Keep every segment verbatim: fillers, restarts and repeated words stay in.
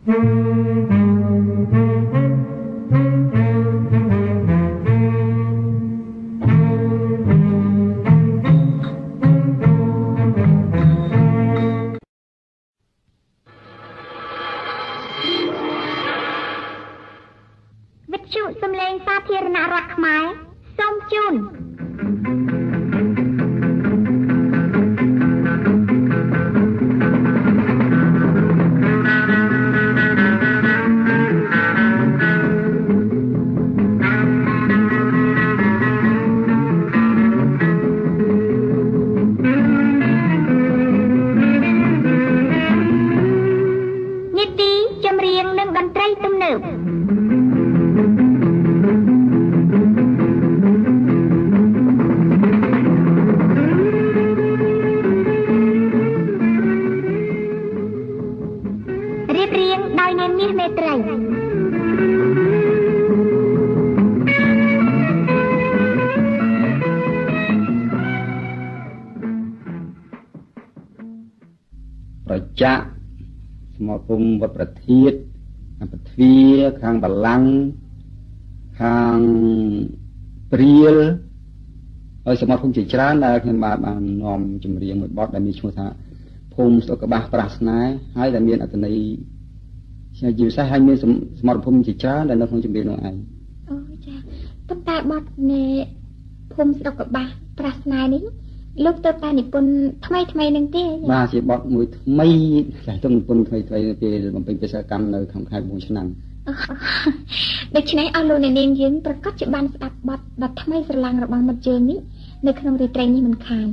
จะสมภูมิวัดประเทศประเทศทางบัลลังก์ทางเปรียลเออสมภูมิจิตรานได้ขึ้นมาบางนอมจำเรียงหมดบอสได้มีชื่อท่าภูมิสุขบาปราศนาให้ได้มีอัตนัยเชื่อจิตใช้ให้มีสมภูมิจิตรานได้ในของจำเรียงน้อยโอ้จ้าตั้งแต่บอสในภูมิสุขบาปราศนานี้ลูกตัวตาหนิปนทำไมทำไมนึงเต้มาสิบอกมือไม่ใช่ต้องปนทำไมทำไมเป็นมันเป็นกิจกรรมในของใครบุญชนังเด็กชายอาลูในเนียงยืนประกอบจิบันสตับบอดบัดทำไมสลังระบางมาเจอนี้ในขนมรีเทรนนี่มันคาน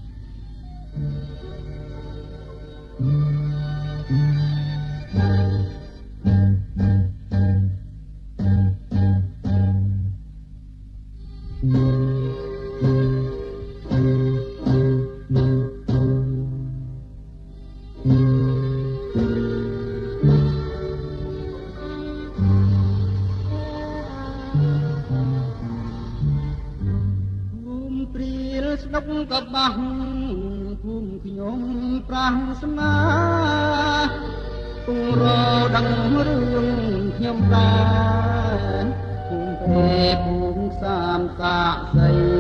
กับบังภูมิขยมปรางสนาตุรอดังเรื่องขยมตาภูมิเพภูมิสามสะใส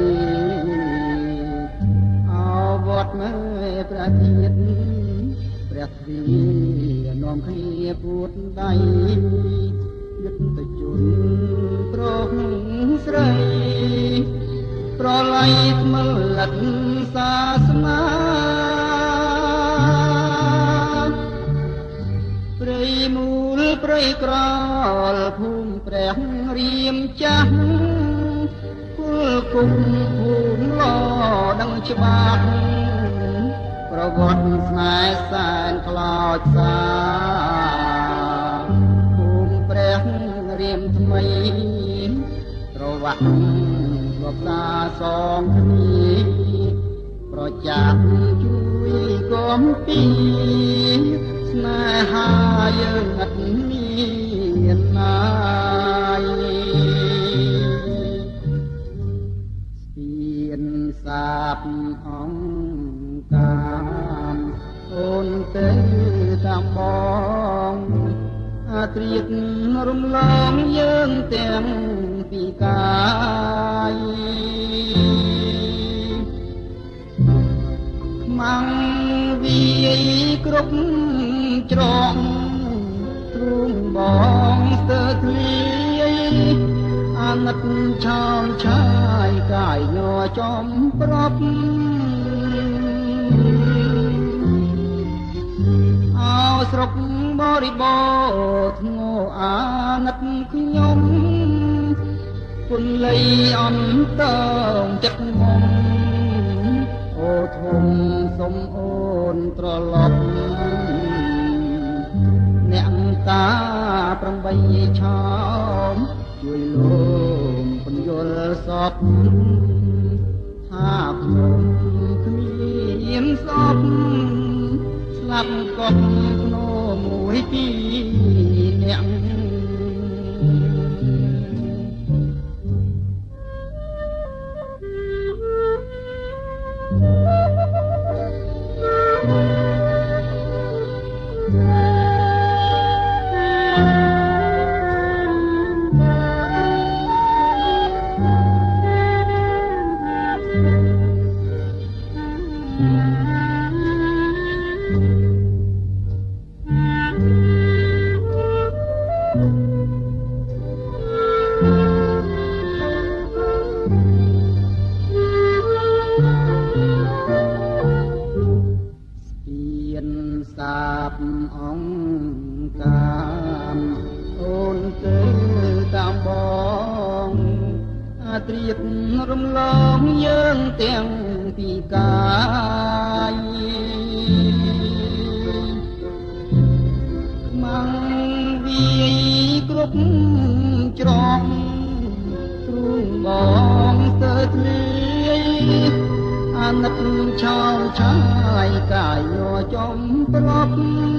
เอาบทเมื่อประเทศประเทศน้อมขีพูดได้ยึดตะจุนโปรดใส่ปรไลมลัดศาสนาเปรยมูลเปรยกรอลภูมิแปรเรียมจังกุลกุมภูมิลอดังฉบับประวัติสายแสนคลอดสาภูมิแปรเรียมทำไมประวัติรบตาสองนี้เพราะจากช่วยกอมปีสนาหาเยินอัดนี้นายเปลี่ยนสาบองการโอนเตยตามบองอาตรีดรมลองเยินเต็มปีกายมังวีกรุบจรองตรุงบองเตอทลีอานัดชาวชายกายยอจอมปรบเอาสรบบริบทโง่อานัดขยมคุณเลยอ่อนเติมจักมงโอทงสมโอนตรลบเนียงตาปรังใบชามช่วยลมปัญญลสอบถ้าพนมขมิ้นสอบสลับกบโนมวยปีเนียงតាមអូនទៅតាមបងអាត្រៀបរំលងយើងទាំងពីកាយខ្មាំងវាយគ្រប់ច្រកទ្រូងបងស្ទើរធ្លាយអាណិតឆោមឆាយកាយញ័រចំប្រប់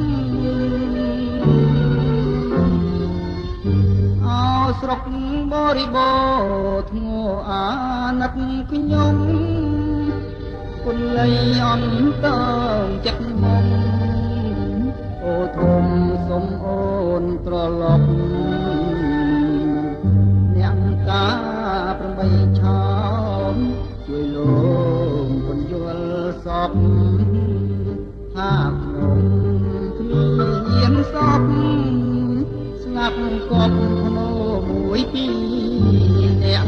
អោស្រុកបរិបោធ្ងោអាណិតខ្ញុំគុណលៃអន្តើចិត្តមកអូធំសុំអូនត្រឡប់អ្នកតាប្របីឆោមជួយលោកពន្យល់សពថាខ្ញុំគ្មានសពស្លាប់កប់ភ្នោមួយពីរអ្នក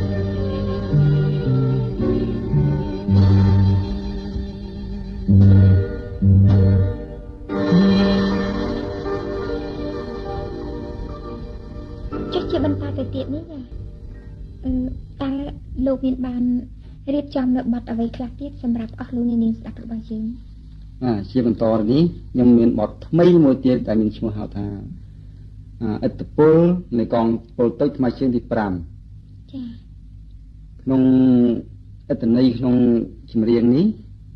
ចុះជាបន្តទៅទៀតនេះណាអឺតើលោកមានបានរៀបចំនៅបទអ្វីខ្លះទៀតសម្រាប់អស់លោកអ្នកនាងស្ដាប់របស់យើងអាជាបន្តនេះខ្ញុំមានបទថ្មីមួយទៀតដែលមានឈ្មោះហៅថាឥទ្ធិពលនៃកងពលតូចថ្មជើងទីប្រាំចា៎ក្នុងអត្ថន័យក្នុងចម្រៀងនេះ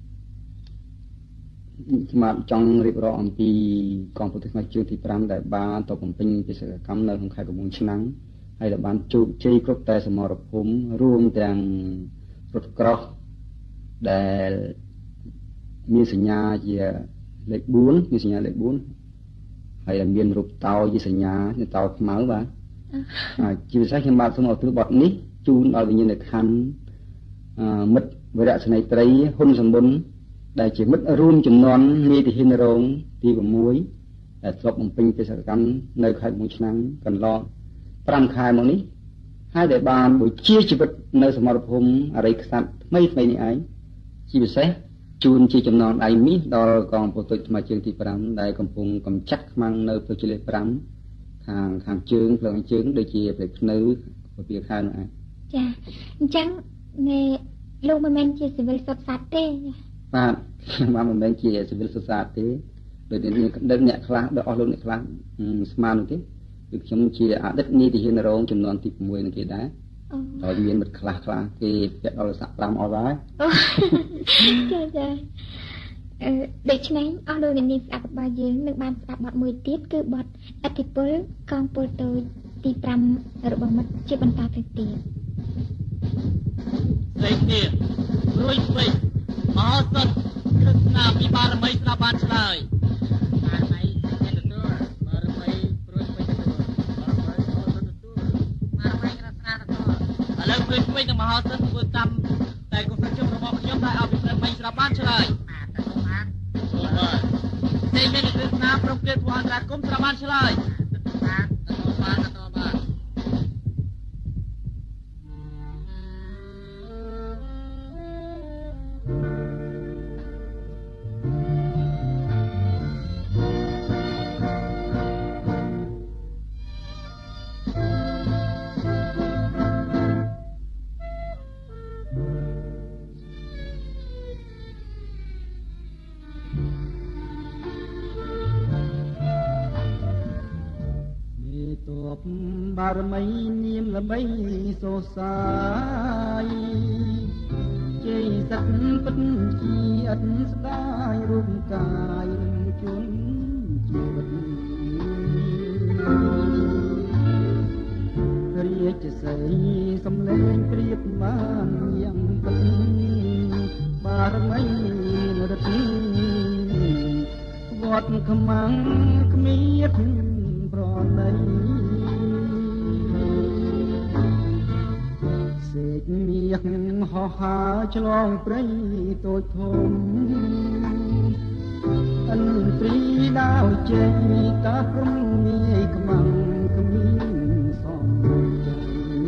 ខ្ញុំចង់រៀបរាប់អំពីកងពលតូចថ្មជើងទីប្រាំដែលបានទៅបំពេញបេសកកម្មនៅក្នុងខេត្តកំពង់ឆ្នាំងហើយដែលបានជោគជ័យគ្រប់តែសមរភូមិរួមទាំងរថក្រោះដែលមានសញ្ញាជាលេខបួនមានសញ្ញាលេខបួនហើយដែលមានរូបតោជាសញ្ញាតោខ្មៅបាទហើយជាពិសេសខ្ញុំបាទសូមអរគុណបទនេះជូនដល់វិញ្ញាណក្ខន្ធមិត្តវរៈស្នេហ៍ត្រីហ៊ុនសម្បុនដែលជាមិត្តរួមចំនួននីតិហ៊ានរងទី៦ដែលធ្លាប់បំពេញបេសកកម្មនៅខេត្តកំពង់ឆ្នាំងកន្លងប្រាំខែមកនេះហើយដែលបានបូជាជីវិតនៅសមរភូមិអរិយក្សត្រថ្មីថ្មីនេះឯងជាពិសេសជូនជាចំណងដៃមាសដល់កងពលតូចថ្មជើងទីប្រាំដែលកំពុងកម្ចាត់ខ្មាំងនៅផ្លូវជាតិលេខប្រាំខាងខាងជើងផ្លូវជើងដូចជាផ្លូវភ្នៅពពាខែនោះឯងចាអញ្ចឹងនៃលោកមិនមែនជាស៊ីវិលសុទ្ធសាធទេបាទខ្ញុំបានមិនមែនជាស៊ីវិលសុទ្ធសាធទេដូចអ្នកអ្នកខ្លះដល់អស់លោកអ្នកខ្លះស្មាននោះទេគឺខ្ញុំជាអតីតនីតិហ៊ានរងចំនួនទី៦នឹងគេដែរហើយមានមិត្តខ្លះខ្លះគេពាក់ដល់សាក់ប្រាំអស់ហើយចាចាអឺដូច្នេះអស់លោកអ្នកនាងស្ដាប់របស់យើងនឹងបានស្ដាប់បទមួយទៀតគឺបទឥទ្ធិពលកងពលតូចទីប្រាំរបស់មិត្តជាបន្តទៅទៀតស្ដីគ្នារួយស្វេមហោសថគ្រឹះស្នាពីបារមីស្ដាប់បានឆ្លើយបារមីទទួលបារមីព្រួយស្វេទទួលបារមីមហោសថទទួលបារមីក្រស្នាទទួលឥឡូវព្រួយស្វេនិងមហោសថធ្វើតាមតែកុសលជុំរបស់ខ្ញុំដែលឲ្យពីព្រឹកមិញស្ដាប់បានឆ្លើយបាទទទួលបានទទួលបានតែមានគ្រឹះស្នាប្រំគេធ្វើអន្តរាគមស្ដាប់បានឆ្លើយទទួលបានទទួលបានទទួលបានបារមីនាមល្បីសរសើរជ័យស័ក្តិពិតជាអត់ស្ដាយរូបកាយនឹងជន់ជីវិតរាជសីសំឡេងព្រៀបបានយ៉ាងពិតបារមីរត់វត្តខ្មាំងគ្មានប្រណីសេកមាសហោះហើរឆ្លងព្រៃតូចធំអិនព្រីដាវជ័យតាព្រំមានខ្មាំងគ្មានសំចៃ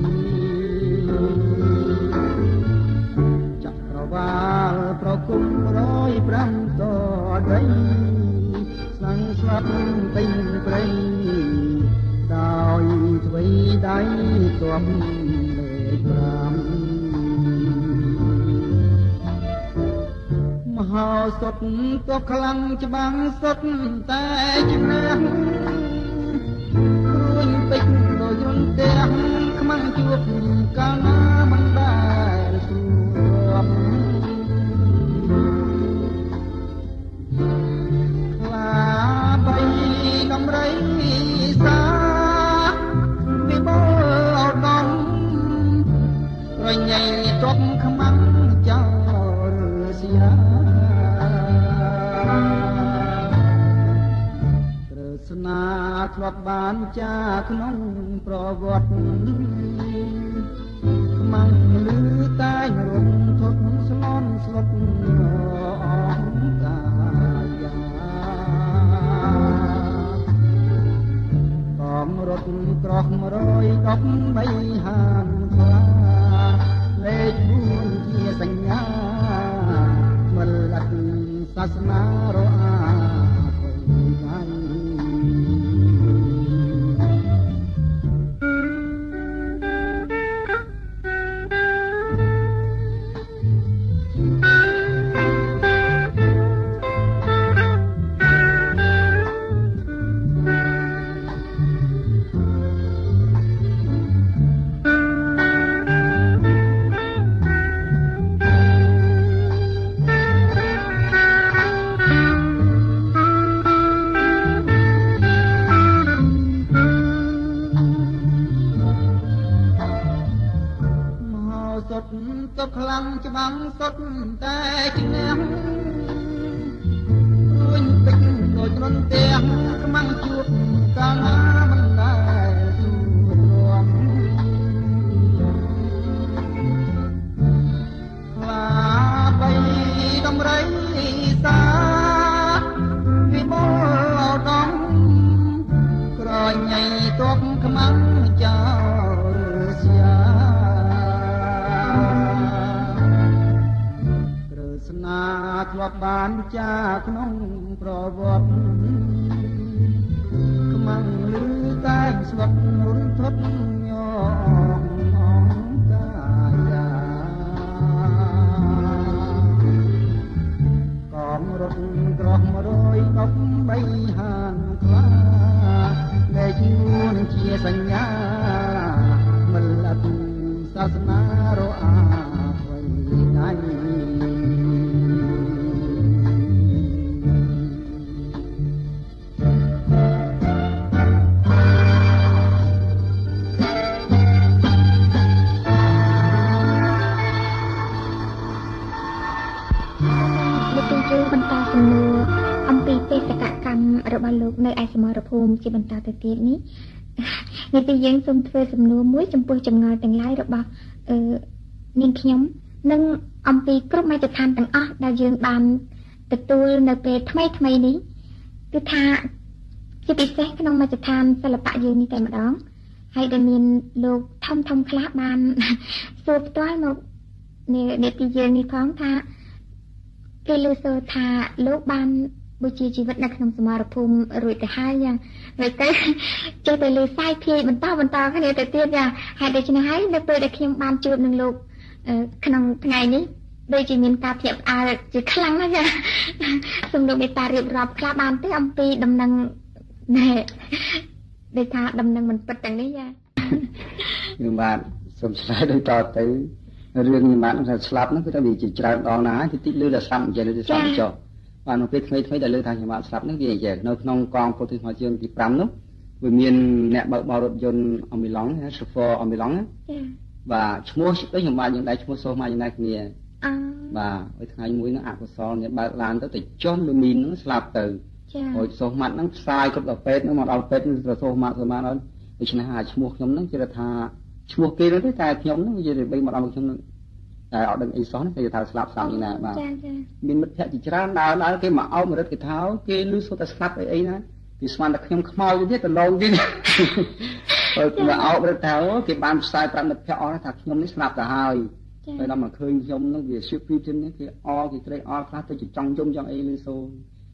ចក្រវាលប្រគុំរយប្រាំតដីស្លាំងស្លាប់ពេញព្រៃដោយទ្វៃដៃទំលេខប្រាំមហោសុតក៏ខ្លាំងច្បាំងសុតតែជំនះរួញពេជ្រដោយរន្ទះខ្មាំងជួបកាលណាមិនដែលស្រួលខ្លាបីដំរីសាវិបលអត់ដំរញ៉ៃទ្រពខ្មាំងចោលសៀស្នាធ្លាប់បានចាក្នុងប្រវត្តិខ្មាំងលឺតែងរំធត់ស្លន់ស្លុតអង្កាយាកំរត់ក្រោះមួយរយដប់បីហានខ្លាលេខបួនជាសញ្ញាមិលអត់សាសនារអាក៏ខ្លាំងច្បាំងសុតតែជំនះរួញពេជ្រដូចរន្ទះខ្មាំងជួបកាលណាមិនដែលស្រួលខ្លាបីដំរីសាវិបលអត់ដំក្រញ៉ៃទប់ខ្មាំងចោលសៀស្នាធ្លាប់បានចាក្នុងប្រវត្តិខ្មាំងលឺតែស្លុតរុនធត់ញោមអង្កាយាកំរត់ក្រោះមួយរយដប់បីហានខ្លាលេខនួនជាសញ្ញាមិលអត់សាសនារអាអ្វីដៃបន្តសំណួរអំពីបេសកកម្មរបស់លោកនៅឯសមរភូមិជាបន្តទៅទៀតនេះនេះទីយើងសូមធ្វើសំណួរមួយចំពោះចម្ងល់ទាំងឡាយរបស់អឺនាងខ្ញុំនិងអំពីគ្រប់មជ្ឈដ្ឋានទាំងអស់ដែលយើងបានទទួលនៅពេលថ្មីថ្មីនេះគឺថាជាពិសេសក្នុងមជ្ឈដ្ឋានសិល្បៈយើងនេះតែម្ដងហើយដែលមានលោកធំធំខ្លះបានសួរផ្ទាល់មកនេះទីយើងនេះផងថាគេលើសើថាលោកបានបូជាជីវិតនៅក្នុងសមរភូមិរួចទៅហើយយ៉ាងហើយទៅចូលទៅលើសាយភាយបន្តបន្តគ្នាទៅទៀតយ៉ាងហើយដូច្នេះហើយនៅពេលដែលខ្ញុំបានជួបនឹងលោកក្នុងថ្ងៃនេះដូចជាមានការភ្ញាក់ផ្អើលជាខ្លាំងណាស់ចាសូមលោកមេត្តារៀបរាប់ខ្លះបានទេអំពីដំណឹងណែដូចថាដំណឹងមិនពិតទាំងនេះចាខ្ញុំបាទសូមឆ្លើយដូចតទៅរឿងខ្ញុំបាទថាស្លាប់ហ្នឹងគឺថាវាជាច្រើនដងណាស់ហើយតិចលើដល់ស្លាប់អញ្ចឹងទៅស្លាប់ចុះបាទនៅពេលថ្មីថ្មីដែលលើថាខ្ញុំបាទស្លាប់ហ្នឹងវាអញ្ចឹងនៅក្នុងកងពលទិស្មជើងទី5នោះវាមានអ្នកបើកបររថយន្តអមីឡុងណា chauffeur អមីឡុងណាបាទឈ្មោះដូចខ្ញុំបាទយើងដែរឈ្មោះសូសមកយ៉ាងណាគ្នាអឺបាទឲ្យថ្ងៃមួយហ្នឹងអកុសលអ្នកបើកឡានទៅទៅចុះលូមីនហ្នឹងស្លាប់ទៅចាហើយសូសម៉ាត់ហ្នឹងផ្សាយគ្រប់ដល់ពេទ្យហ្នឹងមកដល់ពេទ្យហ្នឹងសូសម៉ាត់សូសម៉ាត់ដល់ដូច្នេះហើយឈ្មោះខ្ញុំហ្នឹងគេថាឈ្មោះគេហ្នឹងទេតែខ្ញុំហ្នឹងនិយាយទៅបីមកដល់ខ្ញុំហ្នឹងតែអត់ដឹងអីសោះហ្នឹងគេថាស្លាប់ស្លាប់យ៉ាងណាបាទចាចាមានមិត្តភក្តិជាច្រើនដើរដើរគេមកអោបមរិទ្ធគេថាគេលឺសូតែស្លាប់អីអីណាគេស្មានតែខ្ញុំខ្មោចទៀតទៅឡងទៀតហើយគេមកអោបរិទ្ធថាគេបានផ្សាយប្រាប់មិត្តភក្តិអស់ថាខ្ញុំនេះស្លាប់ទៅហើយហើយដល់មកឃើញខ្ញុំហ្នឹងវាឈឺពីទៀតនេះគេអគេត្រេកអរខ្លះទៅចង់យំចង់អីលឺសូ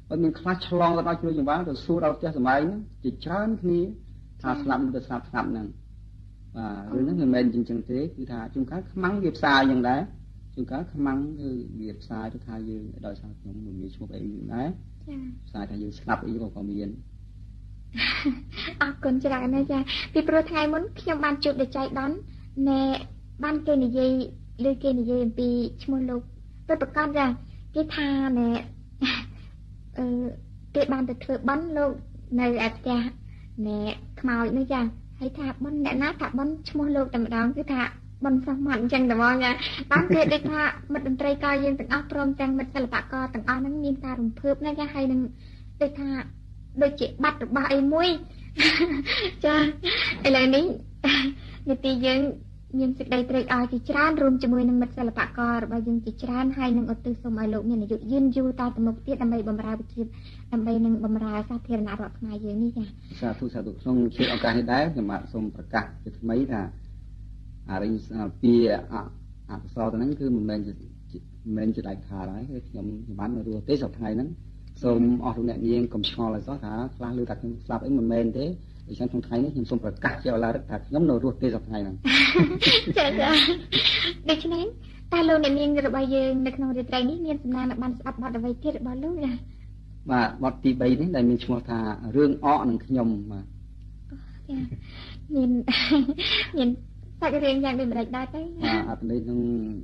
បើមានខ្លាចឆ្លងទៅដល់ជ្រួយចង្វាទៅសួរដល់ផ្ទះសម័យហ្នឹងជាច្រើនគ្នាថាស្លាប់ទៅស្លាប់ស្លាប់ហ្នឹងបាទរឿងហ្នឹងមិនមែនជាងចឹងទេគឺថាជួនកាលខ្មាំងវាផ្សាយយ៉ាងដែរជួនកាលខ្មាំងគឺវាផ្សាយទៅថាយើងដោយសារខ្ញុំមានឈ្មោះអីយ៉ាងដែរចាផ្សាយថាយើងស្លាប់អីក៏មានអរគុណច្រើនណាស់ចាពីព្រោះថ្ងៃមុនខ្ញុំបានជួបដេចៃដនណែបានគេនិយាយលើគេនិយាយអំពីឈ្មោះលោកពិតប្រាកដចាគេថាណែអឺគេបានទៅធ្វើបន់លោកនៅឯផ្ទះណែខ្មោចនោះចាហើយថាបន់អ្នកណាថាបន់ឈ្មោះលោកតែម្ដងគឺថាបន់សោះមាត់អញ្ចឹងតែហ្មងចាបានគេដូចថាមិត្តតន្ត្រីករយើងទាំងអស់ព្រមទាំងមិត្តសិល្បករទាំងអស់ហ្នឹងមានការរំភើបណាស់ចាហើយនឹងដូចថាដូចជាបាត់របស់អីមួយចាឥឡូវនេះនាទីយើងមានសេចក្តីត្រេកអរជាច្រើនរួមជាមួយនឹងមិត្តសិល្បកររបស់យើងជាច្រើនហើយនឹងឧទ្ទិសសូមឲ្យលោកមានអាយុយឺនយូរតទៅមុខទៀតដើម្បីបម្រើប្រជាដើម្បីនឹងបម្រើសាធារណរដ្ឋខ្មែរយើងនេះចាសាធុសាធុក្នុងជាឱកាសនេះដែរខ្ញុំបាទសូមប្រកាសជាថ្មីថាអរិញពីអកុសលទៅហ្នឹងគឺមិនមែនជាមិនមែនជាដាច់ខាតហើយគឺខ្ញុំខ្ញុំបាននៅរស់ទេសប្តាហ៍ហ្នឹងសូមអស់លោកអ្នកនាងកុំឆ្ងល់ឲ្យសោះថាខ្លះឮថាខ្ញុំស្លាប់អីមិនមែនទេដូច្នេះក្នុងថ្ងៃនេះខ្ញុំសូមប្រកាសជាឧឡារិកថាខ្ញុំនៅរស់ទេសប្តាហ៍ហ្នឹងចាចាដូច្នេះតើលោកអ្នកនាងរបស់យើងនៅក្នុងរាត្រីនេះមានសំណាងបានស្ដាប់បទអ្វីទៀតរបស់លោកចាបាទបទទីបីនេះដែលមានឈ្មោះថារឿងអកនឹងខ្ញុំបាទចាមានមានសាច់រឿងយ៉ាងដូចម្ដេចដែរទៅបាទអត្ថន័យក្នុង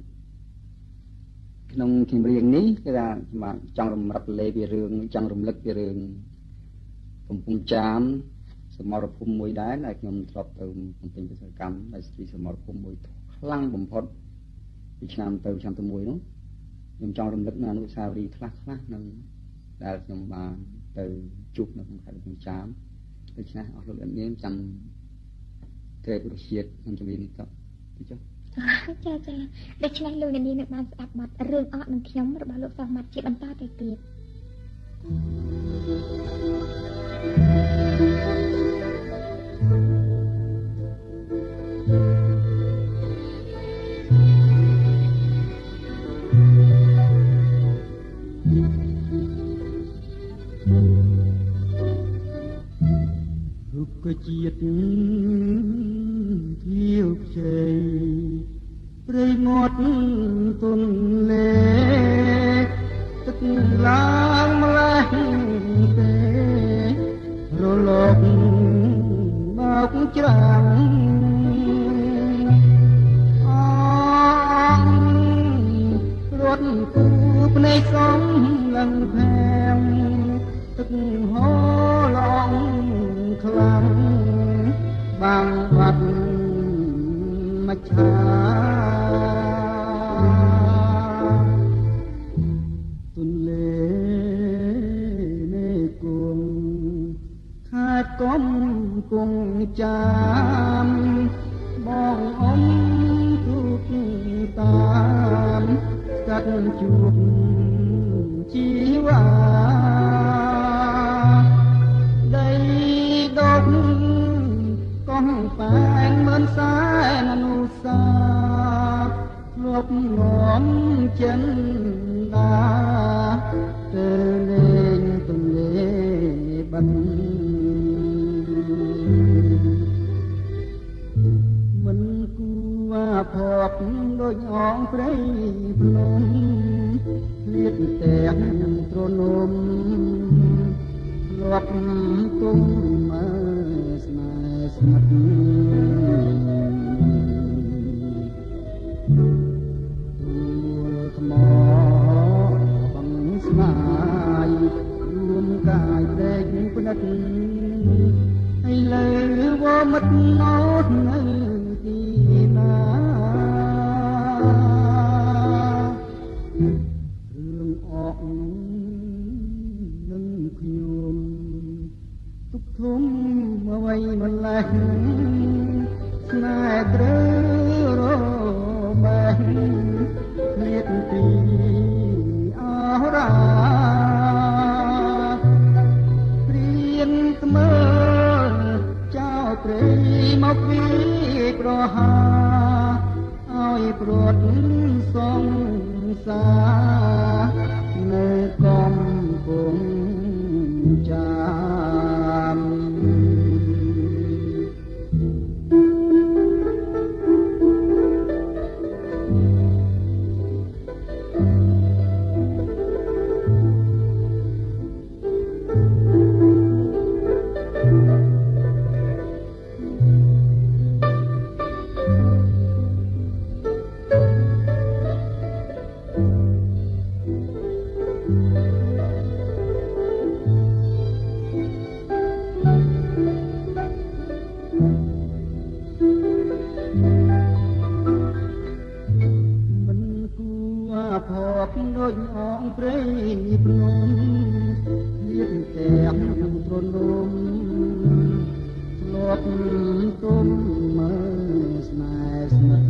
ក្នុងចម្រៀងនេះគឺថាខ្ញុំចង់រំលឹកលេពីរឿងចង់រំលឹកពីរឿងកំពង់ចាមសមរភូមិមួយដែរដែលខ្ញុំធ្លាប់ទៅបំពេញបេសកកម្មដែលស្ទីសមរភូមិមួយខ្លាំងបំផុតពីឆ្នាំទៅឆ្នាំទៅមួយនោះខ្ញុំចង់រំលឹកនៅអនុស្សាវរីយ៍ខ្លះខ្លះនៅដែលខ្ញុំបានទៅជួបនៅក្នុងខេត្តកំពង់ចាមដូច្នេះអស់លោកអ្នកនាងចាំត្រេករសជាតិក្នុងចម្រៀងនេះទៅទីចុះចាចាដូច្នេះលោកអ្នកនាងនឹងបានស្ដាប់បទរឿងអកនឹងខ្ញុំរបស់លោកសោះមាត់ជាបន្តទៅទៀតរុក្ខជាតិធៀវខ្ចីព្រៃមាត់ទន្លេទឹកឡើងម្លេះទេរលកបោកច្រាំងអងរត់គូភ្នែកសំលឹងផែមទឹកហូរឡងខ្លាំងបាំងបាត់មច្ឆាទន្លេនៃគងខេត្តកំពង់ចាមបងអ៊ំទូកតាមកាត់ជួបជីវ៉ាដីដកកោះប៉ែងមើលសែនអនុសាធ្លាប់ងំចិនដាទៅលេងទន្លេបាត់មិនគួរភ័ព្វដូចអងព្រៃភ្នំលៀតតែត្រនំធ្លាប់ទុំមើស្នេហ៍ស្និទ្ធទួលថ្មបងស្នាយរួមកាយព្រែកផ្ដិតឲ្យលើវមិត្តណោតនៅទីណារឿងអកនឹងខ្ញុំទុកធំអ្វីម្លេះស្នេហ៍ត្រូវរបែកឃ្លាតពីអរាព្រៀនថ្មើចោលព្រៃមកពីប្រហាឲ្យព្រាត់សងសានៅកំពង់ព្រៃភ្នំលៀបទាំងត្រនំស្លប់ទុំមើស្នេហ៍ស្និទ្ធ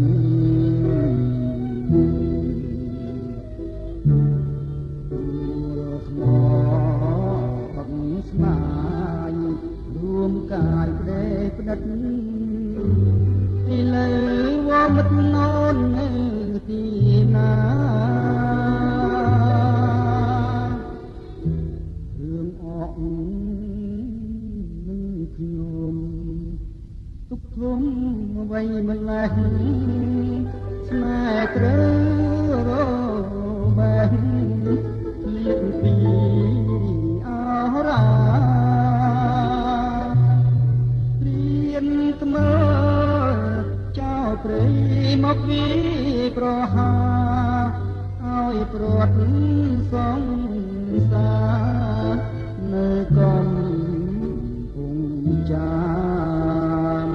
ថ្មអងស្មាយរួមកាយផ្ដេកផ្ដិតទីលើវមិតណូនទីណារឿងអកនឹងខ្ញុំទុកធំអ្វីម្លេះស្នេហ៍ក្រើបែបលៀបពីអរ៉ាព្រៀនថ្មើចោលព្រៃមកវីប្រហាឲ្យព្រាត់សងសានៅកំពុងចាម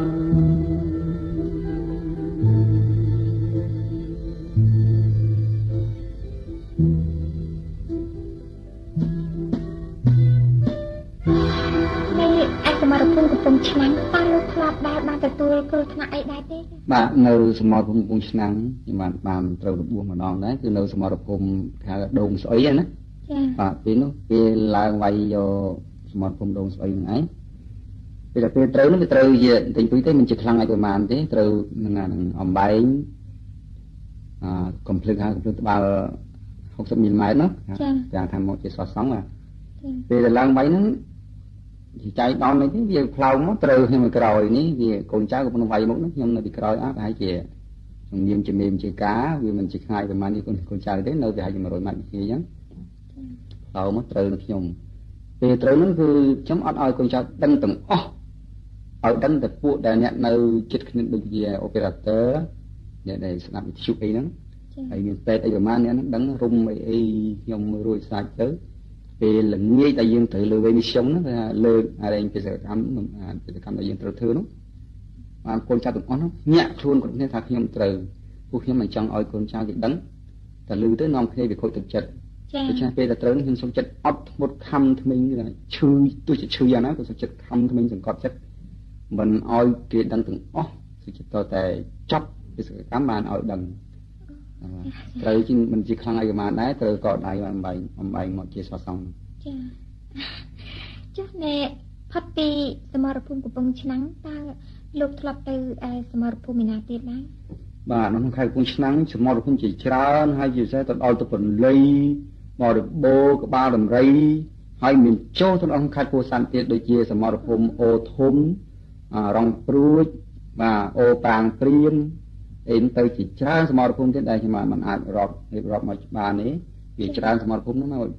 សមរភូមិកំពង់ឆ្នាំងតើលោកធ្លាប់ដែរបានទទួលគ្រោះថ្នាក់អីដែរទេបាទនៅសមរភូមិកំពង់ឆ្នាំងខ្ញុំបានបានត្រូវរបួសម្ដងដែរគឺនៅសមរភូមិខេត្តដងស្អុយណាចា៎បាទពេលនោះពេលឡើងវាយយកសមរភូមិដងស្អុយហ្នឹងឯងពេលតែពេលត្រូវនោះវាត្រូវជាទិញពុយទេមិនជាខ្លាំងឲ្យប្រហែលទេត្រូវនឹងនឹងអំបែងអឺកំភ្លឹកហើយកំភ្លឹកត្បាល់ហុកសិបមីលីម៉ែត្រនោះចាថាមកជាសោះសង់បាទពេលតែឡើងវាយហ្នឹងជាចៃដននេះវាផ្លោមមកត្រូវខ្ញុំក្រោយនេះវាកូនចៅក៏ក្នុងវាយមកនោះខ្ញុំនៅពីក្រោយអត់ប្រហែលជាជំនាញជំនាញជាការវាមិនជាខ្ងាយប្រហែលនេះកូនកូនចៅទេនៅប្រហែលជា100ម៉ែត្រពីគ្នាអញ្ចឹងផ្លោមមកត្រូវខ្ញុំពេលត្រូវហ្នឹងគឺខ្ញុំអត់ឲ្យកូនចៅដឹងទាំងអស់ឲ្យដឹងតែពួកដែលអ្នកនៅចិត្តគ្នាដូចជា operator អ្នកដែលស្ដាប់វិទ្យុអីហ្នឹងហើយមានពេទ្យអីប្រហែលអ្នកហ្នឹងដឹងរុំអីអីខ្ញុំរួចសាច់ទៅពេលល្ងាចដែលយើងត្រូវលើវេមីសហ្នឹងគេថាលើកអរិញបេសកកម្មបេសកកម្មដែលយើងត្រូវធ្វើនោះបានកូនចៅទាំងអស់នោះញាក់ខ្លួនគ្រប់គ្នាថាខ្ញុំត្រូវពួកខ្ញុំមិនចង់ឲ្យកូនចៅគេដឹងតែលឺទៅនាំគ្នាវាខូចទឹកចិត្តដូច្នេះពេលតែត្រូវខ្ញុំសុំចិត្តអត់ធ្មត់ខំថ្មិញគឺឈឺទោះជាឈឺយ៉ាងណាក៏សុំចិត្តខំថ្មិញសង្កត់ចិត្តមិនឲ្យគេដឹងទាំងអស់សុំចិត្តតែចាប់បេសកកម្មបានឲ្យដឹងត្រូវជាមិនជាខ្លាំងអីប្រហែលដែរត្រូវក៏ដៃអំបែងអំបែងមកជាសសងចាចាស់ណែផុតពីសមរភូមិកំពង់ឆ្នាំងតើលោកធ្លាប់ទៅសមរភូមិណាទៀតដែរបាទនៅក្នុងខេត្តកំពង់ឆ្នាំងសមរភូមិជាច្រើនហើយជាពិសេសទៅដល់ទៅពន្លៃបរិបូរក្បាលដំរីហើយមានចូលទៅក្នុងខេត្តពោធិ៍សាត់ទៀតដូចជាសមរភូមិអូធំរងព្រួចបាទអូប្រាងព្រៀនអីទៅជាច្រើនសមរភូមិទៀតដែលខ្ញុំមិនអាចរាប់រាប់មកបានទេវាច្រើនសមរភូមិហ្នឹងមក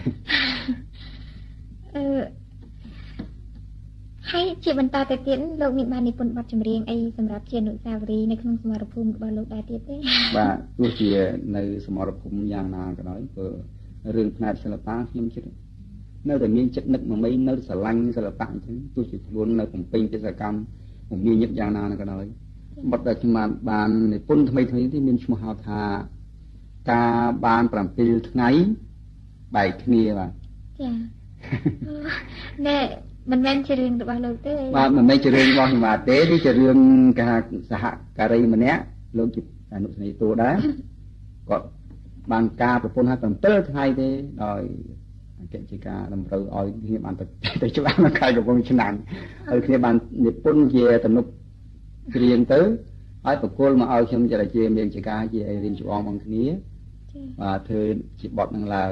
អឺហើយជាបន្តទៅទៀតលោកមានបាននិពន្ធបទចម្រៀងអីសម្រាប់ជាអនុស្សាវរីយ៍នៅក្នុងសមរភូមិរបស់លោកដែរទៀតទេបាទទោះជានៅសមរភូមិយ៉ាងណាក៏ដោយព្រោះរឿងផ្នែកសិល្បៈខ្ញុំចិត្តនៅតែមានចិត្តនឹកមកមីនៅស្រឡាញ់សិល្បៈអញ្ចឹងទោះជាខ្លួននៅបំពេញទេសកម្មមមាញឹកយ៉ាងណាក៏ដោយបទដែលខ្ញុំបានបាននិពន្ធថ្មីថ្មីនេះមានឈ្មោះហៅថាការបាន7ថ្ងៃបែកគ្នាបាទចាណែមិនមែនជារឿងរបស់លោកទេបាទមិនមែនជារឿងរបស់ខ្ញុំបាទទេនេះជារឿងគេហៅសហការីម្នាក់លោកជាអនុស្នេហ៍តួដែរគាត់បានការប្រពន្ធឲ្យ7ថ្ងៃទេដោយអគ្គជាការតម្រូវឲ្យគ្នាបានទៅច្បាស់នៅខែកំពង់ឆ្នាំងហើយគ្នាបាននិពន្ធជាទំនុកច្រៀងទៅហើយប្រគល់មកឲ្យខ្ញុំចរិយាមានជាការជារៀនច្បងបងគ្នាបាទធ្វើជាបទនឹងឡើង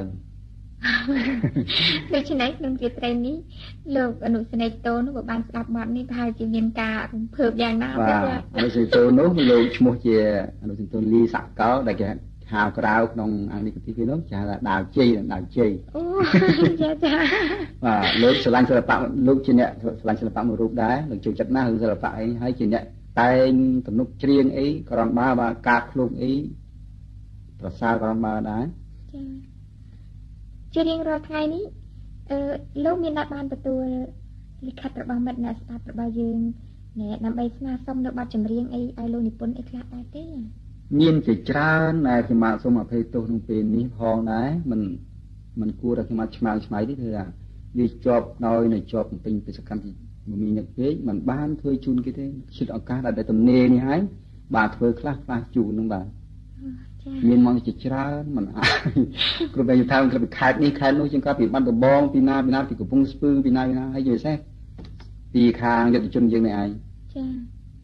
ដូច្នេះក្នុងជាត្រីនេះលោកអនុស្នេហ៍តូននោះបានស្ដាប់បទនេះប្រហែលជាមានការរំភើបយ៉ាងណាបាទអនុស្នេហ៍តូននោះលោកឈ្មោះជាអនុស្នេហ៍តូនលីសកលដែលគេហៅក្រៅក្នុងអង្គនេះទីនោះគេហៅថាដាវជ័យដាវជ័យអូចាចាបាទលោកស្រឡាញ់សិល្បៈលោកជាអ្នកស្រឡាញ់សិល្បៈមួយរូបដែរលោកចូលចិត្តណាស់រឿងសិល្បៈអីហើយជាអ្នកតែងទំនុកច្រៀងអីក្រំបាបាទកាត់ឃ្លោកអីប្រសើរក្រំបាដែរចាជារៀងរាល់ថ្ងៃនេះអឺលោកមានបានទទួលលិខិតរបស់មិត្តអ្នកស្ដាប់របស់យើងណែដើម្បីស្នើសុំនៅបទចម្រៀងអីឲ្យលោកនិពន្ធអីខ្លះដែរទេមានជាច្រើនដែលខ្ញុំមកសូមអភ័យទោសក្នុងពេលនេះផងដែរមិនมันกูเราที่มาชมาชมาที่เธอวิจอบน้อยในจอบเป็นเป็นสกัดที่มันมีอย่างเงี้ยมันบ้านเคยจุนกี่เท่ชุดอากาศอะไรตำเนนี่ให้บาดเคยคลาสคลาสจูนนึงบาดมีมองจิตชรามันกลุ่มไปอยู่ทางกลุ่มขาดนี่ขาดนู้นจังก็ปีบ้านตัวบองปีนาปีนาปีกุปงสปืปีนาปีนาให้อยู่แท้ปีคางจะจุนยังไงจ้า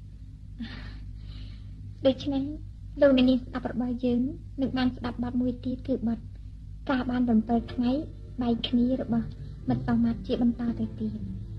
โดยฉะนั้นเราในนี้อัปบายยืนหนึ่งบ้านสดับบาดมวยตีคือบัดกาบ้านบนเปิดไงใบคณีหรือบ่มันต้องมาจีบันตาไปตี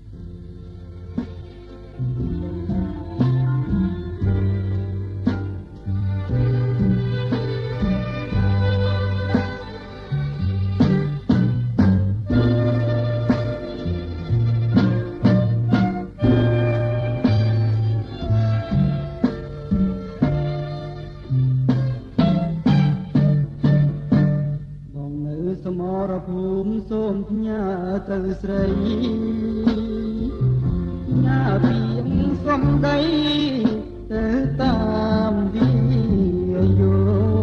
ภูมิส้มญาเตอสไรญาเพียงสมใดเตอตามวิโย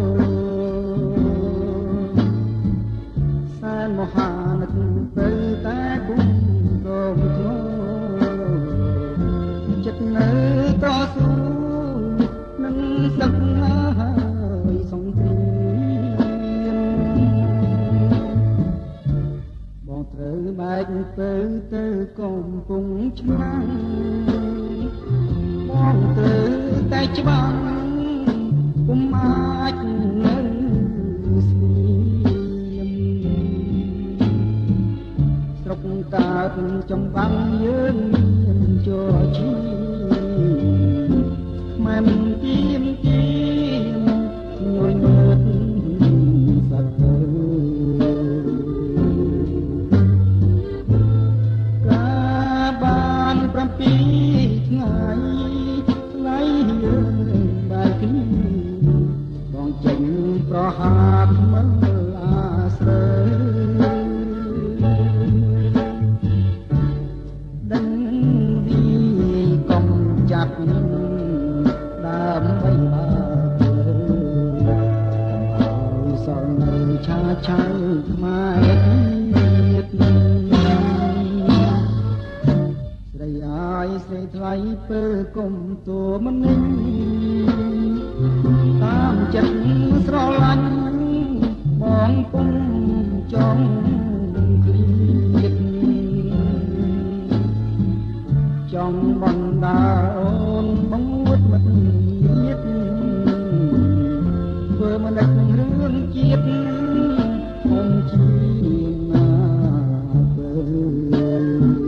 สานมหานักเปิดตาคุ้มกองโทจัดเนื้อต่อสู้นั้นสักหาสองตรีบายเปิดเตอกอมปุงช่างมองเตอแต่ฉบังกุมอาจเงินเสียมสรบตาเป็นจำบังยืนจ่อชีมันเตียมเตียมหน่วยเงินสักเตอปีไงไหลเยืนใบคลีบองเจงเพราะหากมันลาเสยดังวีกองจับดามใบบาเธอเอาสอนในชาชัยมาเย็ดใส่ไทยเปิดกลมตัวมันนิ่งตามจัดสระลันมองปุ่มจ้องคลีดจ้องบังดาโอนบังวุดมันยิดเพื่อมันได้เรื่องเกียรติคงชีนาเปิด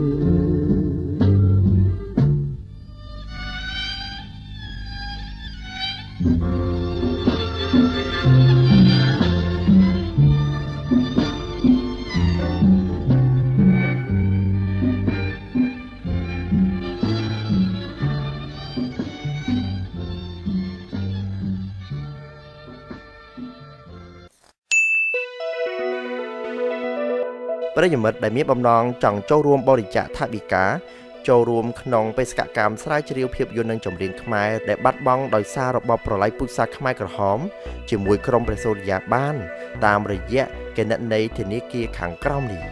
ประยมดได้มีบำนองจังโจรวมบริจาคทาบิกาโจรวมขนองไปสกัดกรรมสลายเฉียวเพียบยนต์นังจมเรียนขมายได้บัดบ้องโดยซาระบบปล่อยปุษาขมายกระหอมจิมวยกรมประสูติยาบ้านตามระยะเกณฑ์ในเทนิกีขังกล้องดี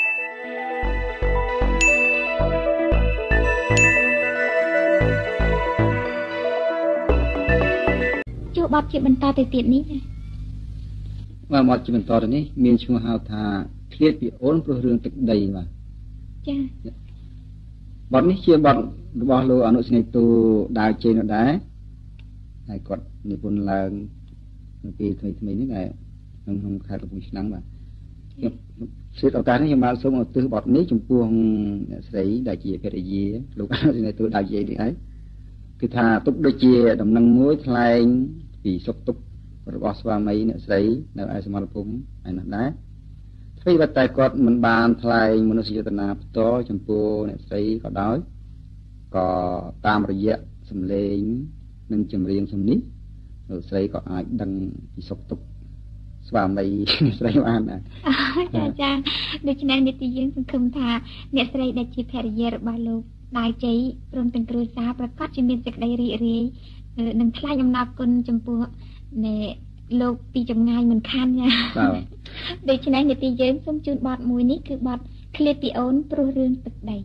โจบัดจีบันตาติดติดนี้ว่าบัดจีบันตาตัวนี้มีชื่อฮาวทาเครียดปีโอนเพื่อเรื่องตึกใดมาจ้าบัดนี้เชื่อบัดบอกเราอนุสนิตูดาวเจนได้ไอ้กดนิพนธ์ลางปีทำไมทำไมนี่ไงน้องน้องใครกับผู้ชนะบ้างเสียต่อการที่จะมาสมเอาตัวบัดนี้จมพวงใส่ดาวเจนเป็นอะไรลูกอนุสนิตูดาวเจนนี่ไอ้คือถ้าตุกดาวเจนดำนังมวยทลายปีศกตุกระบอบสวามีเนี่ยใส่ในไอ้สมรภูมิไอ้นั่นได้ที่วัดแต่กอดมันบานทลายมนุษยตนาโตจมพูเนี่ยใส่ก็ได้ก็ตามระยะสำเร็จนั่งจำเรียงสำนี้ใส่ก็อาจดังปีศกตุกสวามีใส่บ้านนะจ้าจ้าโดยเฉพาะในที่ยืนสังคมทาเนี่ยใส่ได้จีแพรเยอร์บาลูได้ใจรวมถึงกระซาประกอบจะมีจากได้รีรีหนึ่งทลายยำนาคนจมพูในលោកពីចម្ងាយមិនខានណាបាទដូច្នេះនាទីយើងសូមជូនបទមួយនេះគឺបទឃ្លាពីអូនព្រោះរឿងទឹកដី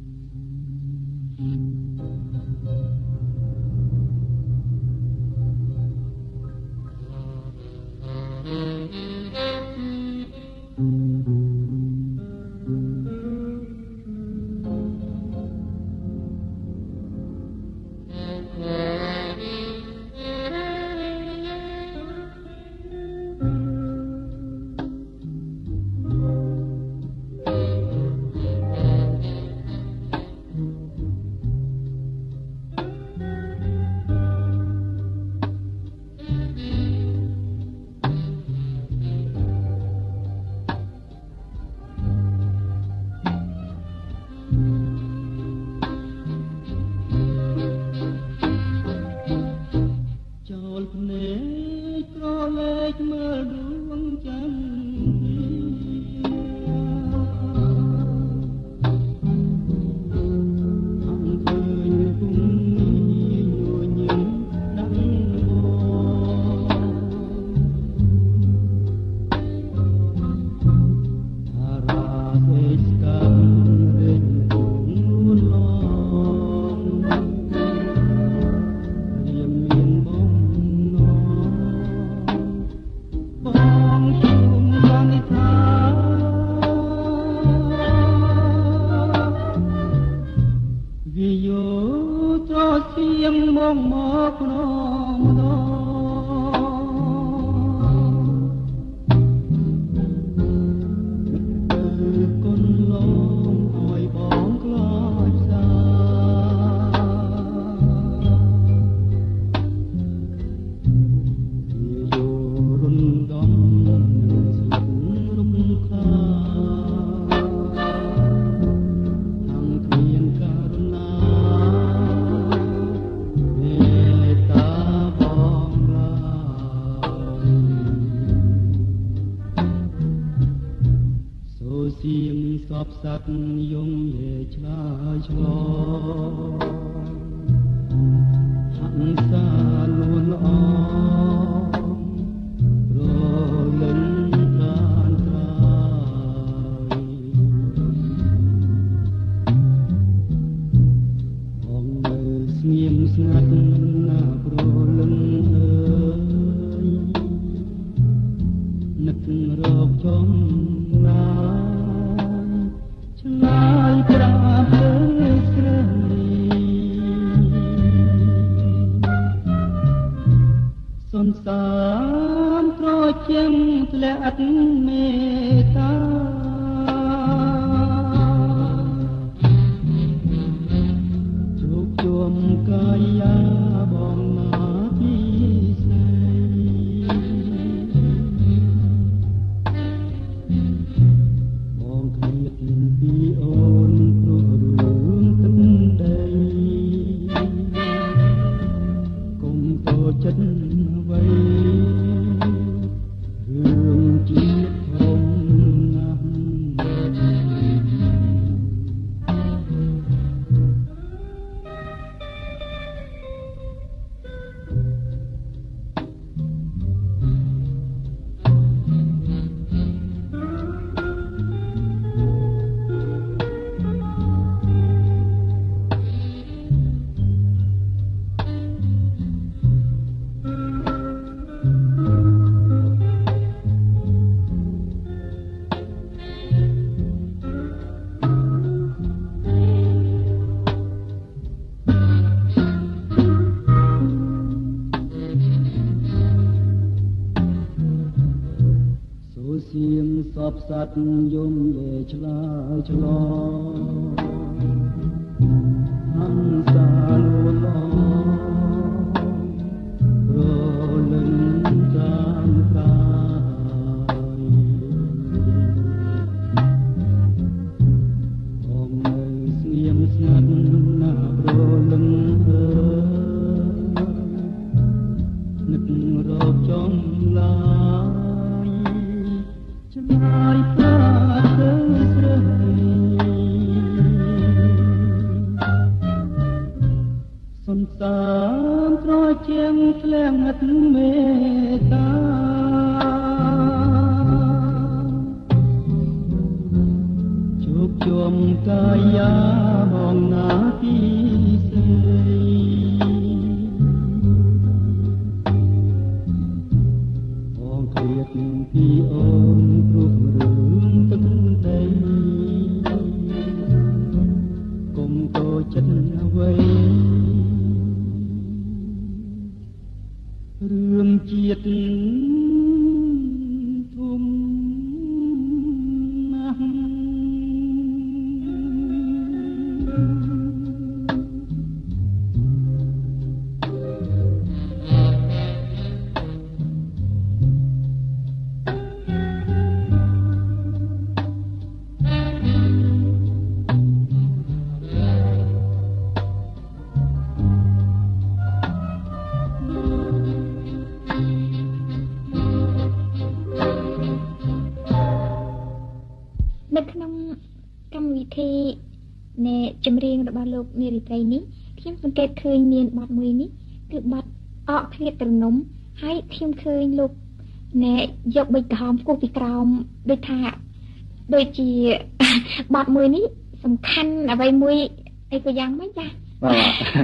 សត្វយំលេឆ្លើយឆ្លងហង្សាលួនឡរលឹងតាមប្រាយបងនៅស្ងៀមស្ងាត់ណាប្រលឹងអើនឹករកចំឡាយឆ្លើយប្រាទៅស្រីសន្តានត្រជាងធ្លាក់ងឹតមេតាខ្ញុំកាយាបងណាទីស្រីបងឃ្លាតពីអូនគ្រប់រឿងទឹកដីគុំតូចចិត្តអ្វីរឿងជាតិធំណាស់ចម្រៀងរបស់លោកនារីត្រីនេះខ្ញុំសង្កេតឃើញមានបទមួយនេះគឺបទអកឃ្លាតត្រនំហើយខ្ញុំឃើញលោកណែយកបិចក្រហមគូសពីក្រោមដូចថាដូចជាបទមួយនេះសំខាន់អ្វីមួយអីក៏យ៉ាងម៉េចចាបាទ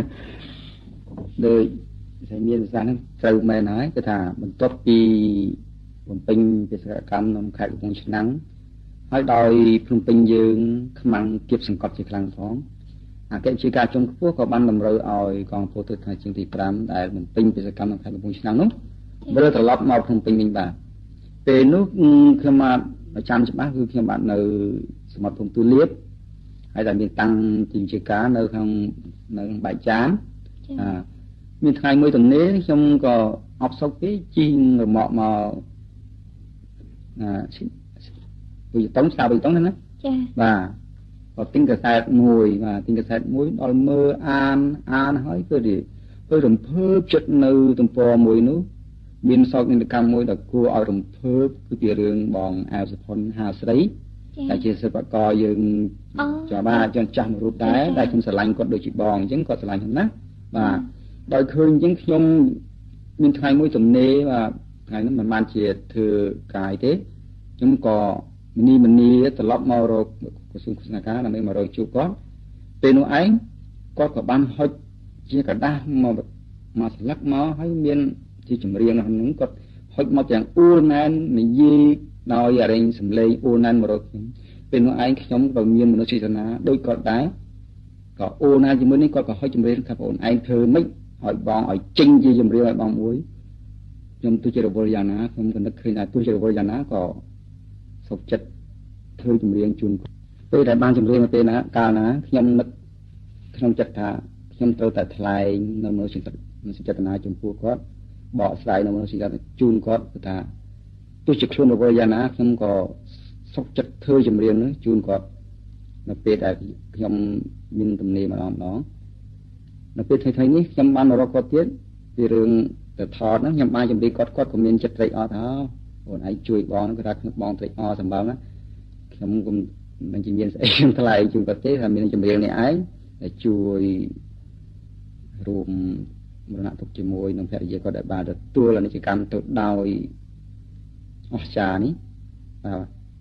ដូចតែមានភាសាហ្នឹងត្រូវមែនហើយគឺថាបន្ទាប់ពីបំពេញបេសកកម្មក្នុងខេត្តកំពង់ឆ្នាំងហើយដោយភ្នំពេញយើងខ្មាំងគៀបសង្កត់ជាខ្លាំងផងអគ្គលេខាការជំខ្ពស់ក៏បានតម្រូវឲ្យកងពលទិដ្ឋាជាងទីប្រាំដែលបំពេញបេសកកម្មក្នុងខេត្តកំពង់ឆ្នាំងនោះវិលត្រឡប់មកភ្នំពេញវិញបាទពេលនោះខ្ញុំបានចាំច្បាស់គឺខ្ញុំបាននៅសមុទ្រភូមិទូលាបហើយតែមានតាំងទីជាការនៅក្នុងនៅបែកចានអាមានថ្ងៃមួយទំនេរខ្ញុំក៏អបសុកពេកជិះរមាក់មកអាពីតង់ស្ដាប់ពីតង់ណាចាបាទក៏ទិញកាសែតមួយបាទទិញកាសែតមួយដល់មើលអានអានហើយគឺទៅរំភើបចិត្តនៅទំព័រមួយនោះមានសោកនាដកម្មមួយដែលគួរឲ្យរំភើបគឺពីរឿងបងអាវសុផុនហាស្រីតែជាសិល្បករយើងចាបាទចង់ចាស់មួយរូបដែរដែលខ្ញុំស្រឡាញ់គាត់ដូចជាបងអញ្ចឹងគាត់ស្រឡាញ់ខ្ញុំណាបាទដោយឃើញអញ្ចឹងខ្ញុំមានថ្ងៃមួយទំនេរបាទថ្ងៃនោះមិនបានជាធ្វើកាយទេខ្ញុំក៏មនីមនីត្រឡប់មករកក្រសួងឃោសនាការដើម្បីមករកជួបគាត់ពេលនោះឯងគាត់ក៏បានហុចជាกระดาษមកមកស្លឹកមកហើយមានជាចម្រៀងក្នុងនោះគាត់ហុចមកយ៉ាងអ៊ូលណែននិយាយដោយអរិញសំឡេងអ៊ូលណែនមករកខ្ញុំពេលនោះឯងខ្ញុំក៏មានមនោចេតនាដូចគាត់ដែរក៏អ៊ូលណែនជាមួយនេះគាត់ក៏ហុចចម្រៀងថាបងឯងធ្វើម៉េចឲ្យបងឲ្យចេញជាចម្រៀងឲ្យបងមួយខ្ញុំទោះជារវល់យ៉ាងណាខ្ញុំក៏នឹកឃើញថាទោះជារវល់យ៉ាងណាក៏សុខចិត្តធ្វើចម្រៀងជូនពេលដែលបានចម្រៀងទៅពេលណាកាលណាខ្ញុំនឹកក្នុងចិត្តថាខ្ញុំត្រូវតែថ្លែងនៅមនោសញ្ចេតនាចំពោះគាត់បកស្រាយនៅមនោសញ្ចេតនាជូនគាត់គឺថាទោះជាខ្លួនរវល់យ៉ាងណាខ្ញុំក៏សុខចិត្តធ្វើចម្រៀងនោះជូនគាត់នៅពេលដែលខ្ញុំមានទំនេរម្ដងម្ដងនៅពេលថ្ងៃៗនេះខ្ញុំបានមករកគាត់ទៀតពីរឿងទៅថតហ្នឹងខ្ញុំបានចម្រៀងគាត់គាត់ក៏មានចិត្តត្រេកអរថាបងឯងជួយបងហ្នឹងគាត់ថាខ្ញុំបងត្រេកអរសម្បើមណាខ្ញុំក៏មិនជាមានស្អីខ្ញុំថ្លៃជូនគាត់ទេថាមានចម្រៀងនេះឯងដែលជួយរួមមរណទុកជាមួយនឹងភរិយាគាត់ដែលបានទទួលអានិច្ចកម្មទៅដោយអស្ចារ្យនេះបាទ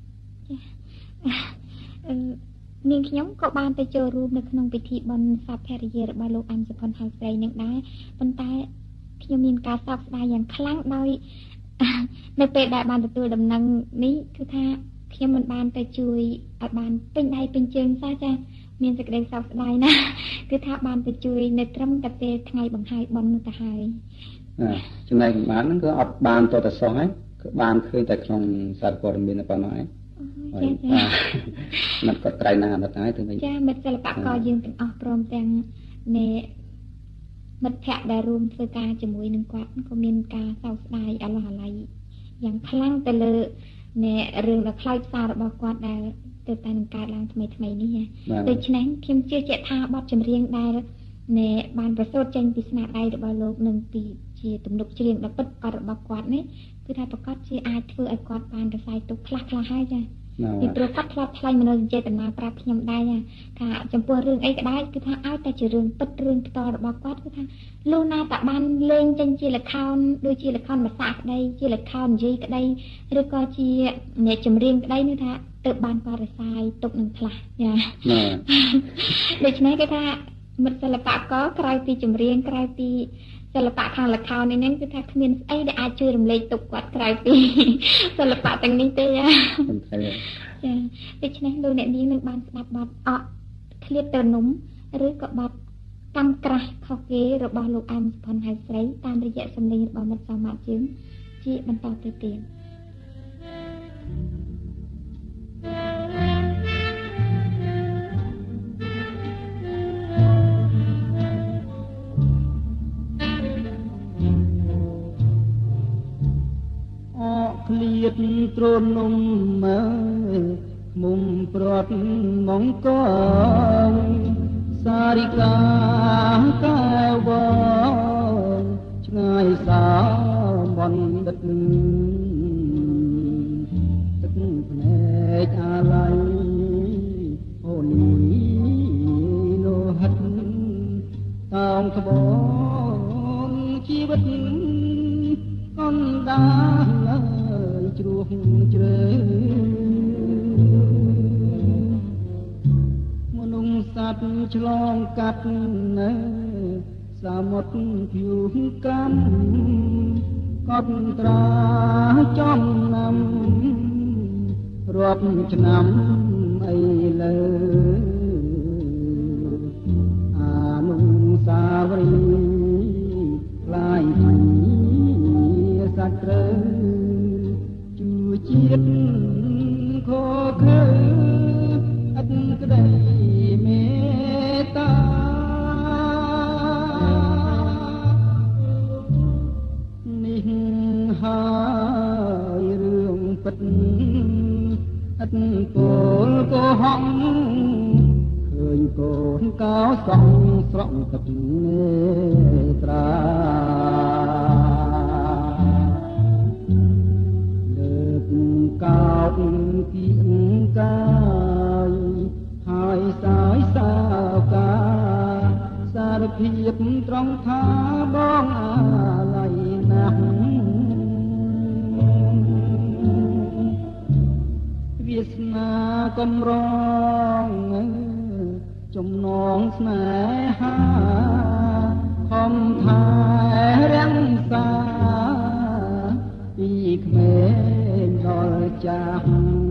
នាងខ្ញុំក៏បានទៅចូលរួមនៅក្នុងពិធីបុណ្យសពភរិយារបស់លោកអញសុផុនហៅស្រីនឹងដែរប៉ុន្តែខ្ញុំមានការសោកស្ដាយយ៉ាងខ្លាំងដោយនៅពេលដែលបានទទួលដំណឹងនេះគឺថាខ្ញុំមិនបានទៅជួយឲ្យបានពេញដៃពេញជើងសោះចាមានសេចក្តីសោកស្ដាយណាស់គឺថាបានទៅជួយនៅត្រឹមតែពេលថ្ងៃបង្ហាយបុណ្យនោះទៅហើយចំណែកកម្បានហ្នឹងគឺអត់បានតតសោះហើយគឺបានឃើញតែក្នុងសារព័ត៌មានប៉ុណ្ណោះឯងចាចាមិត្តគាត់ក្រៃណាស់អត់ហើយទៅវិញចាមិត្តសិល្បករយើងទាំងអស់ព្រមទាំងនៃមិត្តភ័ក្តិដែលរួមធ្វើការជាមួយនឹងគាត់ក៏មានការសោកស្ដាយអាឡោះអាល័យយ៉ាងខ្លាំងទៅលើនៃរឿងដ៏ខ្លោចផ្សារបស់គាត់ដែលទៅតែនឹងកើតឡើងថ្មីថ្មីនេះដូច្នេះខ្ញុំជឿជាក់ថាបទចម្រៀងដែលនៃបានប្រសូតចេញពីស្នាដៃរបស់លោកនឹងពីជាទំនុកច្រៀងដ៏ពិតប្រាកដរបស់គាត់នេះគឺថាប្រកាសជាអាចធ្វើឲ្យគាត់បានរសាយទុកខ្លះខ្លះហើយចាពីព្រោះគាត់ឆ្លាតថ្លែងមនោសញ្ចេតនាប្រាប់ខ្ញុំដែរថាចំពោះរឿងអីក៏ដោយគឺថាឲ្យតែជារឿងពិតរឿងផ្ទាល់របស់គាត់គឺថាលុះណាតែបានលេងចេញជាល្ខោនដូចជាល្ខោនភាសាក្តីជាល្ខោននិយាយក្តីឬក៏ជាអ្នកចម្រៀងក្តីនោះថាទៅបានកោរសាយទុកនឹងផ្លាស់ចាដូច្នេះគេថាមិត្តសិល្បករក្រៅពីចម្រៀងក្រៅពីសិល្បៈខាងល្ខោននេះហ្នឹងគឺថាគ្មានស្អីដែលអាចជួយរំលែកទុកគាត់ក្រៅពីសិល្បៈទាំងនេះទេចាចាដូច្នេះលោកអ្នកនាងនឹងបានស្ដាប់បទអកឃ្លាតទៅនំឬក៏បទកម្មក្រាស់ខុសគេរបស់លោកអែមសុផាន់ហៅស្រីតាមរយៈសម្លេងរបស់មិត្តសមត្ថយើងជាបន្តទៅទៀតអកឃ្លាតទ្រនំមើមុំព្រាត់មង្គលសារិកាកែវងឆ្ងាយសាបណ្ឌិតទឹកភ្នែកអាឡ័យអូនីលោហិតតោងក្បូនជីវិតកណ្ដាលឡើយជ្រោះជ្រៅមនុស្សសត្វឆ្លងកាត់នៅសមុទ្រភៀវកម្មកត់ត្រាចំណាំរាប់ឆ្នាំអីលើអានុសាវរីយ៍ខ្លាយជាសត្វត្រូវជួយជាតិខកខើអត់ក្តីមេត្តានេះហើយរឿងពិតអត់ពលកុហកឃើញកូនកោសងស្រង់ទឹកនេត្រាលើកកោកគៀងកាយហើយសាយសាវកាសារភាពត្រង់ថាបងអាឡ័យណាស់វាសនាកំរងចំណងស្នេហាខំថែរាំងសាពីក្មេងដល់ចាស់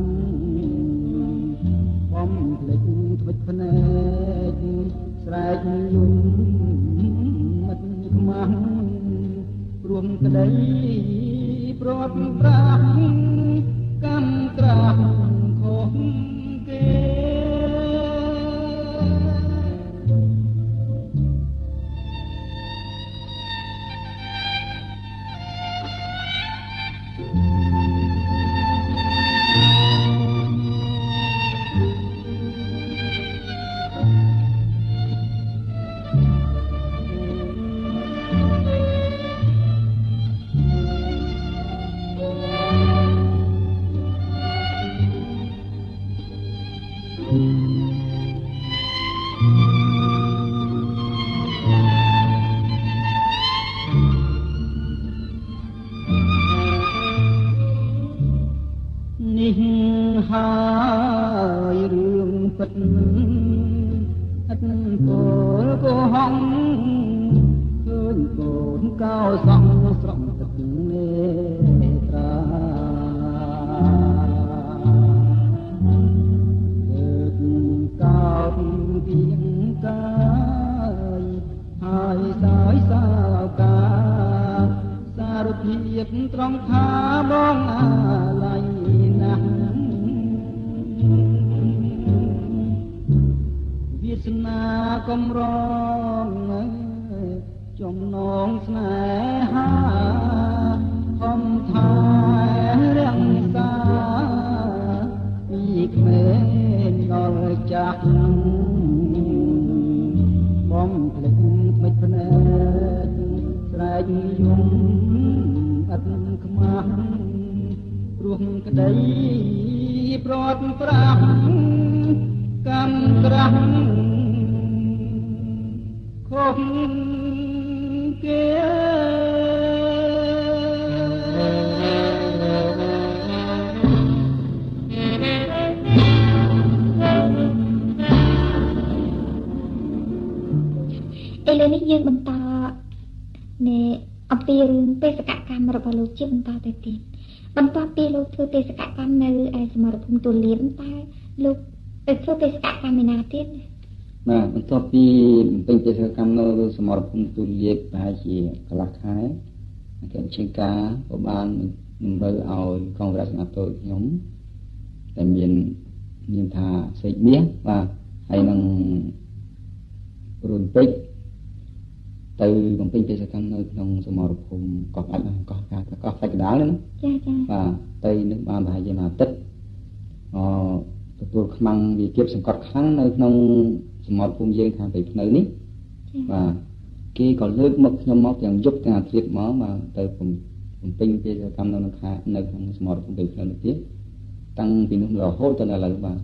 បំភ្លេចថ្មិចភ្នែកស្រែកយំមិត្តខ្មាស់ព្រមក្តីព្រាត់ប្រាសកម្មត្រាស់ខុសគេនេះហើយរឿងពិតអត់ពលកុហកឃើញកូនកោសងស្រង់ទឹកនេត្រាលើកកោកគៀងកាយហើយសាយសាវកាសារភាពត្រង់ថាបងអាឡ័យណាស់វាសនាកំរងចំណងស្នេហាខំថែរាំងសាពីក្មេងដល់ចាស់បំភ្លេចថ្មិចភ្នែកស្រែកយំអត់ខ្មាស់ព្រោះក្តីព្រាត់ប្រាសកម្មក្រាស់ខុសគេអឥឡូវនេះយើងបន្តណែអំពីរឿងបេសកកម្មរបស់លោកជាបន្តទៅទៀតបន្ទាប់ពីលោកធ្វើបេសកកម្មនៅឯសមរភូមិទូលានតែលោកទៅធ្វើបេសកកម្មឯណាទៀតបាទបន្ទាប់ពីពេញបេសកកម្មនៅសមរភូមិទូលានប្រហែលជាកន្លះខែអគ្គនាយកការក៏បាននឹងរើឲ្យកងវរៈសេនាធិការខ្ញុំតែមានមានថាសេចមាសបាទហើយនឹងរុនពេជ្រទៅបំពេញបេសកកម្មនៅក្នុងសមរភូមិកោះផ្ដាច់កោះកាកោះផ្ដាច់កណ្ដាលណាចាចាបាទទៅនឹងបានប្រហែលជាមួយអាទិត្យអទទួលខ្មាំងវិគៀបសង្កត់ខ្លាំងនៅក្នុងសមរភូមិយើងខាងពីភ្នៅនេះបាទគេក៏លើកមកខ្ញុំមកទាំងយប់ទាំងអាទិត្យមកបាទទៅបំពេញបេសកកម្មនៅក្នុងខានៅក្នុងសមរភូមិពីភ្នៅនេះទៀតតាំងពីនោះរហូតដល់ឥឡូវបាទ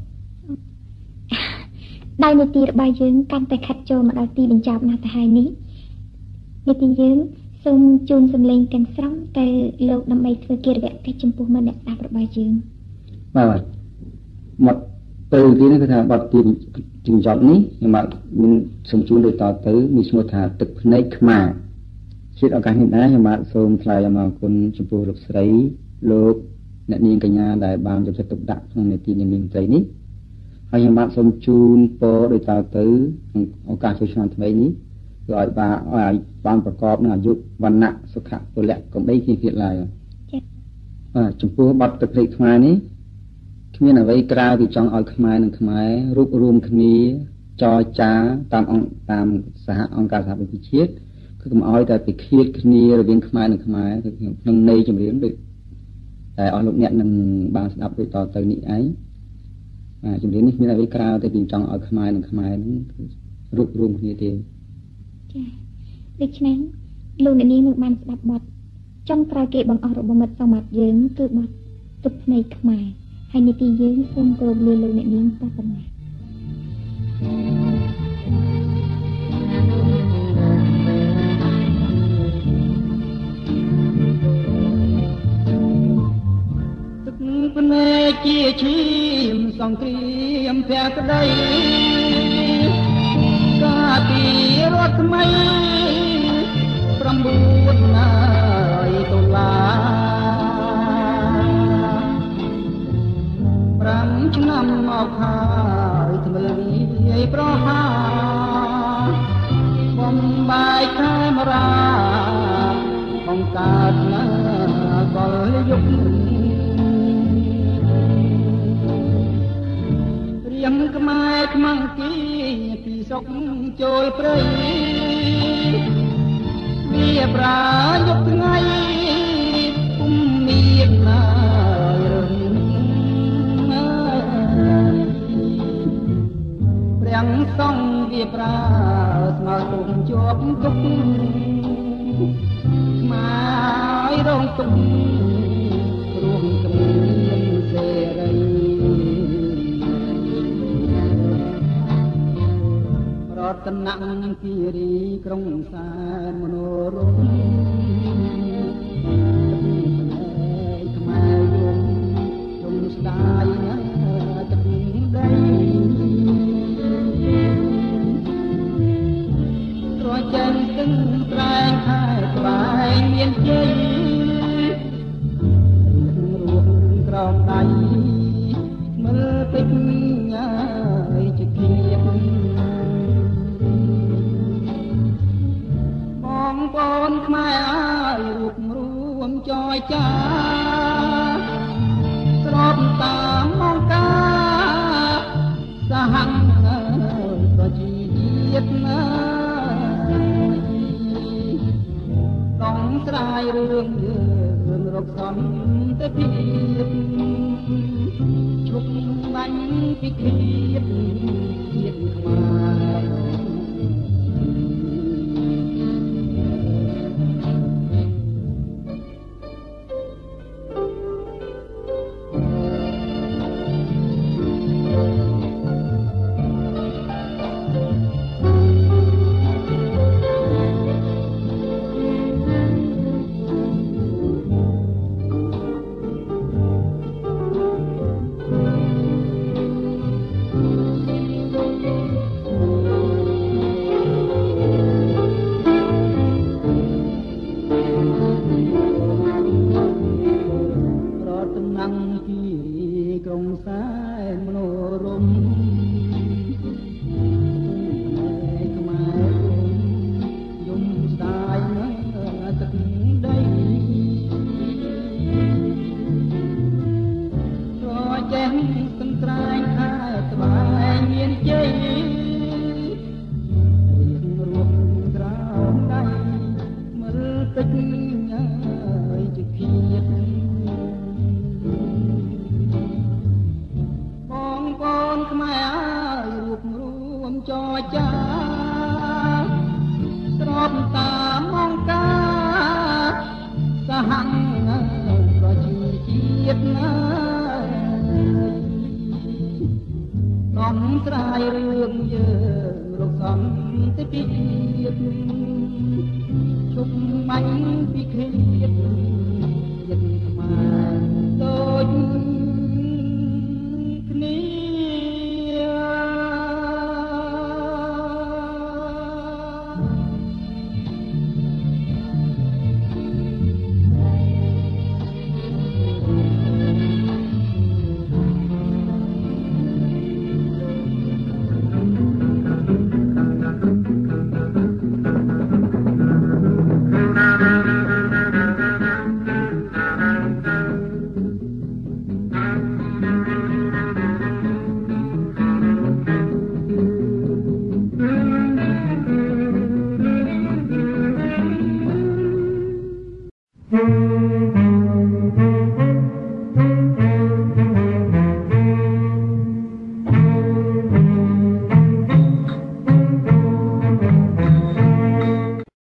ដោយនីតិរបស់យើងកាន់តែខិតចូលមកដល់ទីបញ្ចប់ណាស់ទៅហើយនេះនីតិយើងសូមជូនសម្លេងទាំងស្រុងទៅលោកដើម្បីធ្វើកិរិយាកិច្ចចំពោះមិត្តអ្នកស្ដាប់របស់យើងបាទមកពេលទីនេះគឺថាបទទីជំចប់នេះខ្ញុំបាទមានសូមជូនដូចតទៅមានឈ្មោះថាទឹកភ្នែកខ្មាជាឱកាសនេះដែរខ្ញុំបាទសូមថ្លែងអំណរគុណចំពោះលោកស្រីលោកអ្នកនាងកញ្ញាដែលបានយកចិត្តទុកដាក់ក្នុងនីតិនាងស្រីនេះហើយខ្ញុំបាទសូមជូនពរដូចតទៅក្នុងឱកាសចូលឆ្នាំថ្មីនេះគឺឲ្យបានឲ្យបានប្រកបនឹងអាយុវណ្ណៈសុខៈពលៈកំបីជាទៀតឡើយចា៎បាទចំពោះបទទឹកភ្នែកខ្មានេះគ្មានអ្វីក្រៅពីចង់ឲ្យខ្មែរនិងខ្មែររួបរวมគ្នាចរចាតាមអង្គតាមសហអង្គការសហប្រជាជាតិគឺកុំឲ្យតែពិឃាតគ្នារវាងខ្មែរនិងខ្មែរក្នុងន័យចម្រៀងដូចតែអស់លោកអ្នកនឹងបានស្ដាប់ដូចតទៅនេះឯងបាទចម្រៀងនេះមានអ្វីក្រៅតែពីចង់ឲ្យខ្មែរនិងខ្មែរនឹងរួបរวมគ្នាទេចា៎ដូច្នេះលោកអ្នកនាងនឹងបានស្ដាប់បទចុងក្រោយគេបង្អស់របស់មិត្តសមត្ថយើងគឺបទទឹកភ្នែកខ្មែរហើយនីតិយើងសូមគោរពលាលោកអ្នកនាងតែប៉ុណ្ណេះទឹកភ្នែកជាឈាមសង្គ្រាមភក្តីកាពីរដ្ឋថ្មីប្រាំបួនណាយតុលាប្រាំឆ្នាំមកហើយថ្មីវាយប្រហាបំបាយខេមរាបង្កើតណាកលយុគរៀងខ្មែរខ្មាំងគីពីសុកចូលព្រៃវាប្រាយុគថ្ងៃពុំមានណាទាំងសងវាប្រាស្មើទុំជាប់ទុកស្មាយរងទុំរួមគ្មានសេរីរតនគិរីក្រុងសែនមនោរម្យខ្មែរយំយំស្ដាយណាទឹកដីរយចេញទឹងត្រែងខែក្បែរមានជ័យរួមក្រោមដៃមើលពេញញ៉ាយជាគៀបបងប្អូនខ្មែរអើយរួបរួមចរចាស្របតាមមកការសហប្រជាជាតិណាต้องស្រាយរឿងយើងរកសំទៅទៀតជុំបាញ់ពីគៀតជាតិខ្មែរទឹកញ៉ាយជាគៀតបងប្អូនខ្មែររួបរួមចរចាស្របតាមអង្គការសហប្រជាជាតិណាដំស្រាយរឿងយើងរកសន្តិភាពជុំបាញ់ពីឃ្លាតចិត្តខ្មែរដូចគ្នា Thank you.